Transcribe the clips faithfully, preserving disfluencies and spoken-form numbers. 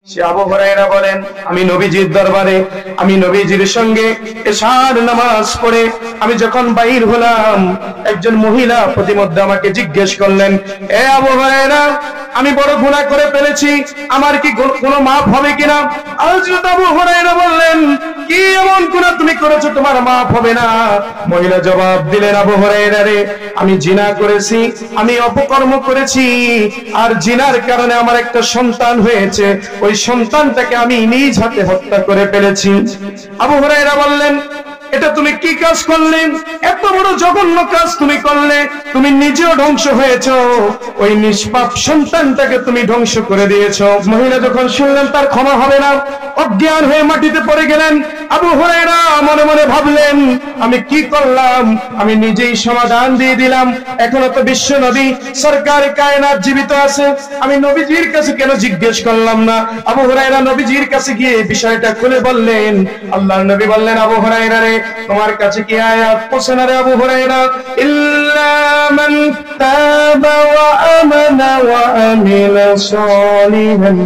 সে আবু হুরায়রা বলেন, আমি নবীজির দরবারে আমি নবীজির সঙ্গে এশার নামাজ পড়ে আমি যখন বাইর হলাম, একজন মহিলা প্রতিমধ্যে আমাকে জিজ্ঞেস করলেন, এ আবু হুরায়রা, আমি বড় গুনাহ করে ফেলেছি, আমার কি কোনো মাফ হবে কিনা? হযরত আবু হুরায়রা বললেন, কি এমন গুনাহ তুমি করেছো, তোমার মাফ হবে না? মহিলা জবাব দিলেন, আবু হুরায়রা রে, আমি জিনা করেছি, আমি অপকর্ম করেছি, আর জিনার কারণে আমার একটা সন্তান হয়েছে, ওই সন্তানটাকে আমি নিজ হাতে হত্যা করে ফেলেছি। আবু হুরায়রা বললেন, এটা তুমি কি কাজ করলে? এত বড় জঘন্য কাজ তুমি করলে, তুমি নিজেও ধ্বংস হয়েছো, ওই নিষ্পাপ সন্তানটাকে তুমি ধ্বংস করে দিয়েছো। মহিলা যখন শুনলেন তার ক্ষমা হবে না, অজ্ঞান হয়ে মাটিতে পড়ে গেলেন। আবু হুরায়রা মনে মনে ভাবলেন, আমি কি করলাম, আমি নিজেই সমাধান দিয়ে দিলাম। এখনো তো বিশ্ব নবী সরকার কায়নাত জীবিত আছে, আমি নবীজির কাছে কেন জিজ্ঞেস করলাম না? আবু হুরায়রা নবীজির কাছে গিয়ে বিষয়টা খুলে বললেন। আল্লাহর নবী বললেন, আবু হুরায়রা রে, তোমার কাছে কি আয়াত পৌঁছে না রে আবু হুরায়রা? ইল্লা মান তাবা ওয়া আমানা ওয়া আমিলা সালিহান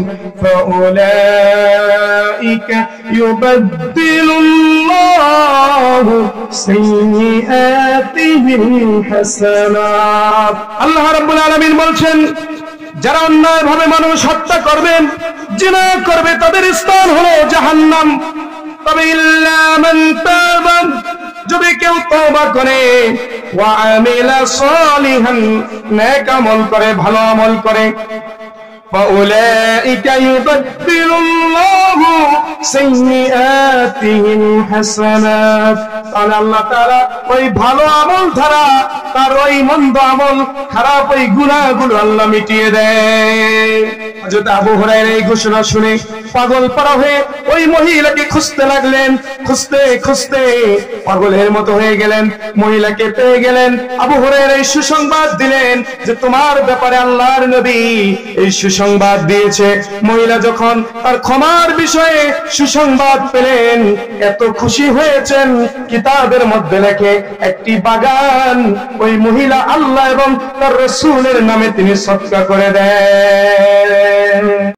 ফাউলাইকা ইউবাদদিলুল্লাহু সাইয়্যাতিহিম হাসানাত। আল্লাহ রাব্বুল আলামিন বলছেন, যারা অন্যায়ভাবে মানুষ হত্যা করবে, জিনা করবে, তাদের স্থান হলো জাহান্নাম। তবে ইল্লা মান তাবা, যদি কেউ তওবা করে, ওয়া আমিলা সালিহান, নেক আমল করে, ভালো আমল করে, ফাউলাইকা ইউবাদদিলুল্লাহু সাইয়্যাতিহিম হাসানাত। তাহলে আল্লাহ তাআলা ওই ভালো আমল দ্বারা তার ওই মন্দ আমল, খারাপ ওই গুনাহগুলো আল্লাহ মিটিয়ে দেয়। হযরত আবু হুরায়রা এই ঘোষণা শুনে পাগল পারা হয়ে ওই মহিলাকে খুঁজতে লাগলেন। খুঁজতে খুঁজতে পাগলের মতো হয়ে গেলেন, মহিলাকে পেয়ে গেলেন। আবু হুরায়রা এই সুসংবাদ দিলেন যে তোমার ব্যাপারে আল্লাহর নবী এই সুসংবাদ দিয়েছে। মহিলা যখন তার ক্ষমার বিষয়ে সুসংবাদ পেলেন, এত খুশি হয়েছেন, কিতাবের মধ্যে লেখে একটি বাগান ওই মহিলা আল্লাহ এবং তার রাসূলের নামে তিনি সদকা করে দেন।